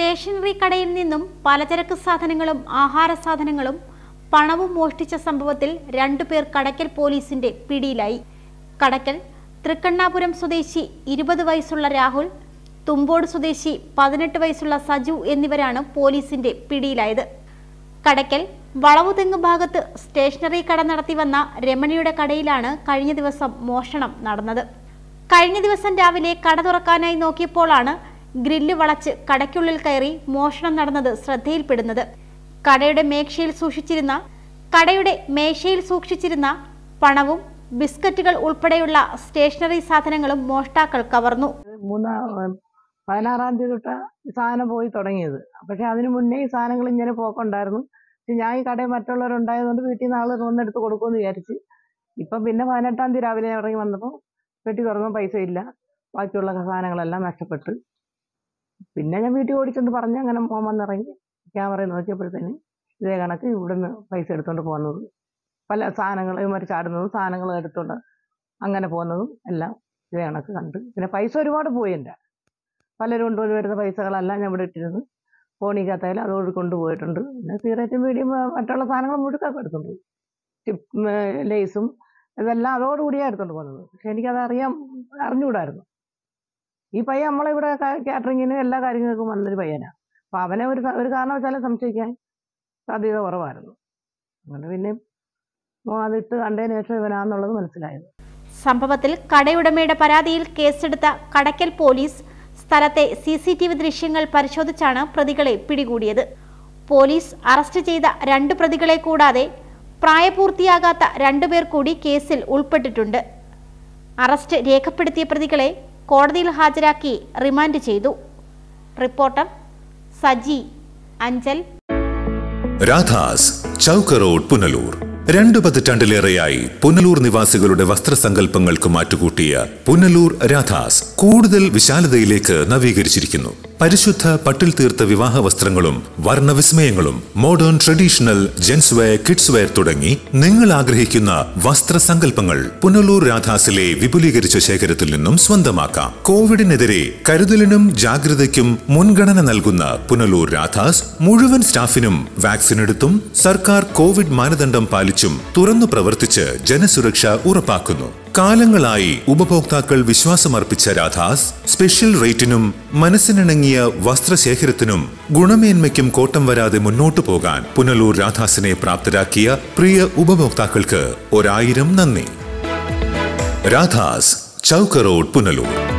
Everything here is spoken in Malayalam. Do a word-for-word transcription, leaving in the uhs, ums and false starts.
സ്റ്റേഷനറി കടയിൽ നിന്നും പലചരക്ക് സാധനങ്ങളും ആഹാര സാധനങ്ങളും പണവും മോഷ്ടിച്ച സംഭവത്തിൽ രണ്ടുപേർ കടയ്ക്കൽ പോലീസിന്റെ പിടിയിലായി. കടയ്ക്കൽ തൃക്കണ്ണാപുരം സ്വദേശി ഇരുപത് വയസ്സുള്ള രാഹുൽ, തുമ്പോട് സ്വദേശി പതിനെട്ട് വയസ്സുള്ള സജു എന്നിവരാണ് പോലീസിന്റെ പിടിയിലായത്. കടയ്ക്കൽ വളവുതെങ്ങ് ഭാഗത്ത് സ്റ്റേഷനറി കട നടത്തി വന്ന രമണിയുടെ കടയിലാണ് കഴിഞ്ഞ ദിവസം മോഷണം നടന്നത്. കഴിഞ്ഞ ദിവസം രാവിലെ കട തുറക്കാനായി നോക്കിയപ്പോഴാണ് ഗ്രില്ല് വളച്ച് കടയ്ക്കുള്ളിൽ കയറി മോഷണം നടന്നത് ശ്രദ്ധയിൽപ്പെടുന്നത്. കടയുടെ മേശയിൽ സൂക്ഷിച്ചിരുന്ന കടയുടെ മേശയിൽ സൂക്ഷിച്ചിരുന്ന പണവും ബിസ്ക്കറ്റുകൾ ഉൾപ്പെടെയുള്ള സ്റ്റേഷനറി സാധനങ്ങളും മോഷ്ടാക്കൾ കവർന്നു. പതിനാറാം തീയതി തൊട്ട് സാധനം പോയി തുടങ്ങിയത്. പക്ഷെ അതിന് മുന്നേ ഈ സാധനങ്ങൾ ഇങ്ങനെ പോക്കുണ്ടായിരുന്നു. ഞാൻ ഈ കടയിൽ മറ്റുള്ളവരുണ്ടായതുകൊണ്ട് വീട്ടിൽ നിന്ന് ആൾ ഒന്നെടുത്ത് കൊടുക്കുമെന്ന് വിചാരിച്ച്. ഇപ്പം പിന്നെ പതിനെട്ടാം തീയതി രാവിലെ ഇറങ്ങി വന്നപ്പോൾ പെട്ടി തുറന്നപ്പോൾ പൈസ ഇല്ല, ബാക്കിയുള്ള സാധനങ്ങളെല്ലാം നഷ്ടപ്പെട്ട്. പിന്നെ ഞാൻ വീട്ടിൽ ഓടിച്ചുകൊണ്ട് പറഞ്ഞ് അങ്ങനെ മോൻ വന്നിറങ്ങി ക്യാമറ നോക്കിയപ്പോഴത്തേന് ഇതേ കണക്ക് ഇവിടുന്ന് പൈസ എടുത്തുകൊണ്ട് പോകുന്നത്, പല സാധനങ്ങൾ ഇവർ ചാടുന്നതും സാധനങ്ങൾ എടുത്തുകൊണ്ട് അങ്ങനെ പോകുന്നതും എല്ലാം ഇതേ കണക്ക് കണ്ട്. പിന്നെ പൈസ ഒരുപാട് പോയി. എൻ്റെ പലരും കൊണ്ടുപോയി വരുന്ന പൈസകളെല്ലാം ഞാൻ ഇവിടെ ഇട്ടിരുന്നു. ഫോണിക്കകത്തായാലും അതോട് കൊണ്ടുപോയിട്ടുണ്ട്. പിന്നെ സിഗരറ്റും വീടിയും മറ്റുള്ള സാധനങ്ങൾ മുഴുക്കൊക്കെ എടുത്തുകൊണ്ട് പോയി. ടിപ്പ് ലേസും ഇതെല്ലാം അതോടുകൂടിയാണ് എടുത്തുകൊണ്ട് പോകുന്നത്. പക്ഷെ എനിക്കത് അറിയാൻ അറിഞ്ഞുകൂടായിരുന്നു. ഈ പയ്യൻ നമ്മളിവിടെ കാറ്ററിങ്ങിന് എല്ലാ കാര്യങ്ങൾക്കും വന്നൊരു പയ്യനാണ്. അപ്പം അവനെ ഒരു ഒരു കാരണവശാലും സംശയിക്കാൻ സാധ്യത കുറവായിരുന്നു. അങ്ങനെ പിന്നെ അതിട്ട് കണ്ടതിന് ശേഷം ഇവനാന്നുള്ളത് മനസ്സിലായത്. സംഭവത്തിൽ കടയുടമയുടെ പരാതിയിൽ കേസെടുത്ത കടയ്ക്കൽ പോലീസ് സ്ഥലത്തെ സി സി ടി വി ദൃശ്യങ്ങൾ പരിശോധിച്ചാണ് പ്രതികളെ പിടികൂടിയത്. പോലീസ് അറസ്റ്റ് ചെയ്ത രണ്ട് പ്രതികളെ കൂടാതെ പ്രായപൂർത്തിയാകാത്ത രണ്ടുപേർ കൂടി കേസിൽ ഉൾപ്പെട്ടിട്ടുണ്ട്. അറസ്റ്റ് രേഖപ്പെടുത്തിയ പ്രതികളെ കോടതിയിൽ ഹാജരാക്കി റിമാൻഡ് ചെയ്തു. റിപ്പോർട്ടർ സജി അഞ്ചൽ. രാധാസ്, ചൗക്ക് റോഡ്, പുനലൂർ. രണ്ടു പതിറ്റാണ്ടിലേറെയായി പുനലൂർ നിവാസികളുടെ വസ്ത്രസങ്കല്പങ്ങൾക്ക് മാറ്റുകൂട്ടിയ പുനലൂർ രാധാസ് കൂടുതൽ വിശാലതയിലേക്ക് നവീകരിച്ചിരിക്കുന്നു. പരിശുദ്ധ പട്ടിൽ തീർത്ത വിവാഹ വസ്ത്രങ്ങളും വർണ്ണവിസ്മയങ്ങളും modern traditional gents wear, kids wear തുടങ്ങി നിങ്ങൾ ആഗ്രഹിക്കുന്ന വസ്ത്രസങ്കല്പങ്ങൾ പുനലൂർ രാധാസിലെ വിപുലീകരിച്ച ശേഖരത്തിൽ നിന്നും സ്വന്തമാക്കാം. കോവിഡിനെതിരെ കരുതലിനും ജാഗ്രതയ്ക്കും മുൻഗണന നൽകുന്ന പുനലൂർ രാധാസ് മുഴുവൻ സ്റ്റാഫിനും വാക്സിൻ എടുത്തും സർക്കാർ കോവിഡ് മാനദണ്ഡം പാലിച്ചും തുറന്നു പ്രവർത്തിച്ച് ജനസുരക്ഷ ഉറപ്പാക്കുന്നു. കാലങ്ങളായി ഉപഭോക്താക്കൾ വിശ്വാസമർപ്പിച്ച രാധാസ് സ്പെഷ്യൽ റേറ്റിനും മനസ്സിനിണങ്ങിയ വസ്ത്രശേഖരത്തിനും ഗുണമേന്മയ്ക്കും കോട്ടം വരാതെ മുന്നോട്ടു പോകാൻ പുനലൂർ രാധാസിനെ പ്രാപ്തരാക്കിയ പ്രിയ ഉപഭോക്താക്കൾക്ക് ഒരായിരം നന്ദി. രാധാസ്, ചൗക്ക് റോഡ്, പുനലൂർ.